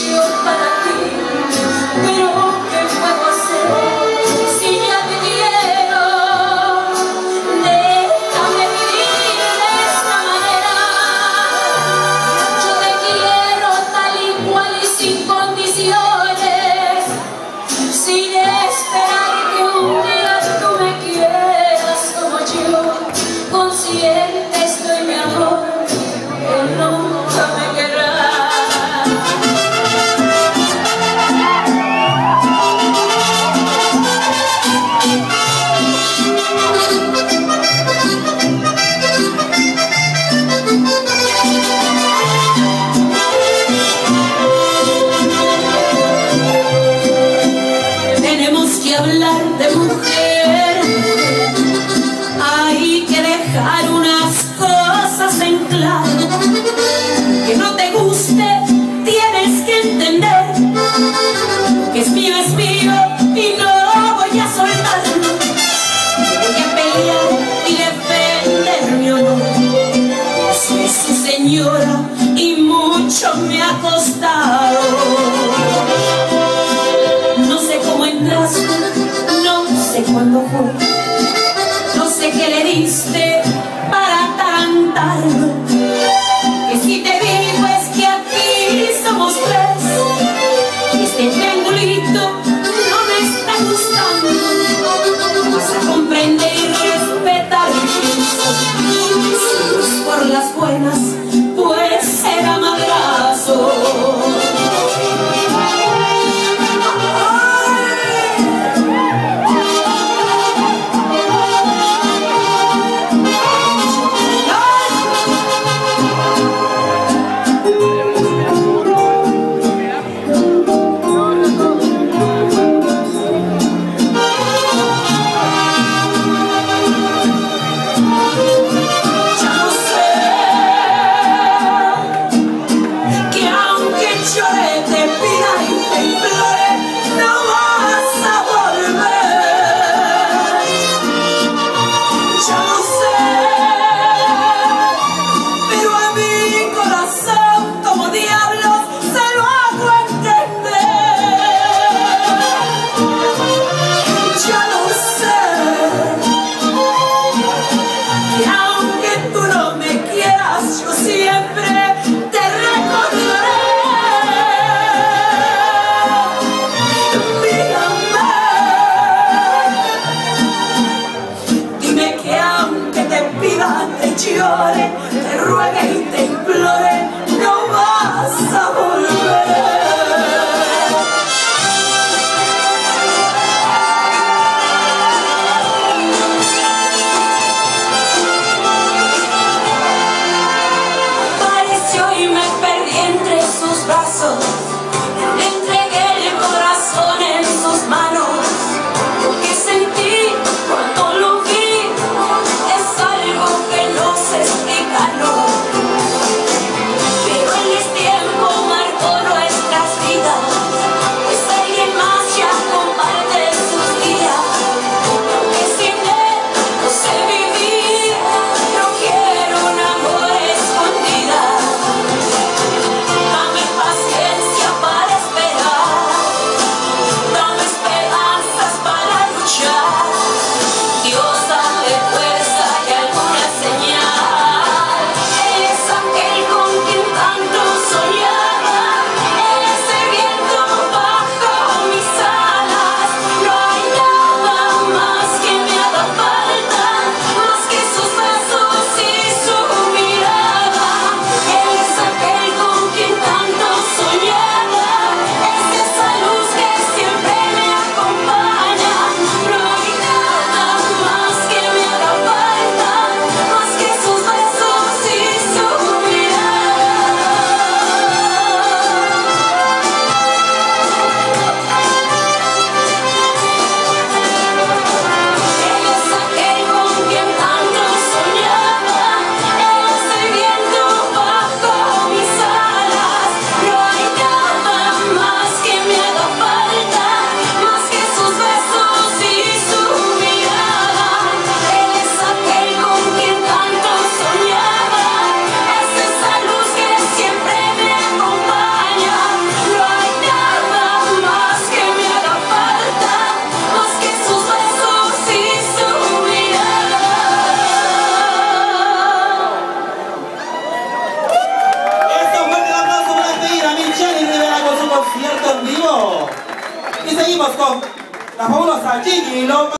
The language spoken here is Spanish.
ilusión para ti, pero ¿qué puedo hacer si ya te quiero? Déjame vivir de esta manera. Yo te quiero tal y cual y sin condiciones, sin esperar que un día tú me quieras como yo. Consciente estoy, mi amor, que nunca me querrás. Tenemos que hablar de mujer. Hay que dejar unas cosas en claro. Que no te guste, tienes que entender que es mío y no voy a soltarlo. Voy a pelear y defender mi honor. Soy su señora y mucho me ha costado. No sé cómo entraste, no sé cuándo fue, no sé qué le diste para atarantarlo. Que si te digo es que aquí somos tres, y este triangulito no me está gustando. Vas a comprender y respetar mi pienso. Si no es por las buenas, pues será madrazo. Gigi lo